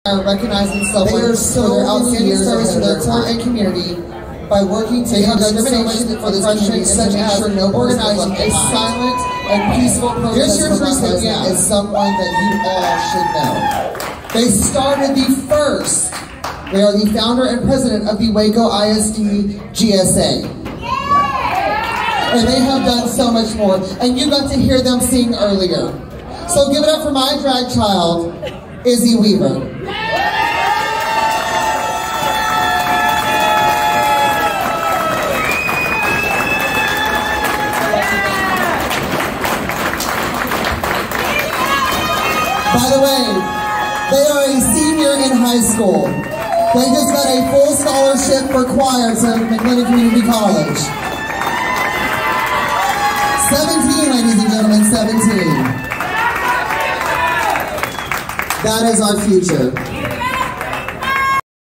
recognizing someone for their outstanding service to their court and community by working to end discrimination for this community, such as organizing a silent and peaceful protest for Mount Pleasant, is someone that you all should know. They started the first. They are the founder and president of the Waco ISD GSA. And they have done so much more. And you got to hear them sing earlier. So give it up for my drag child, Izzy Weaver. By the way, they are a senior in high school. They just got a full scholarship for choir to McLennan Community College. 17, ladies and gentlemen, 17. That is our future.